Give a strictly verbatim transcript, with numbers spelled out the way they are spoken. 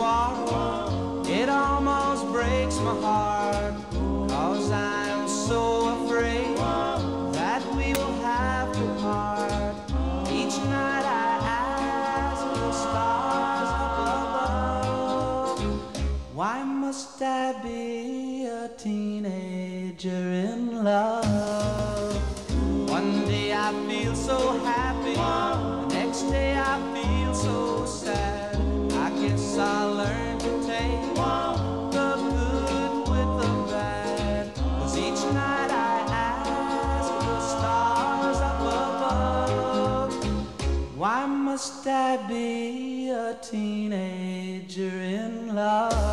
apart. It almost breaks my heart, 'cause I'm so afraid that we will have to part. Each night I ask the stars up above, why must I be a teenager in love? One day I feel so happy, the next day I feel so sad. I guess I'll learn to take the good with the bad, 'cause each night I ask the stars up above, why must I be a teenager in love?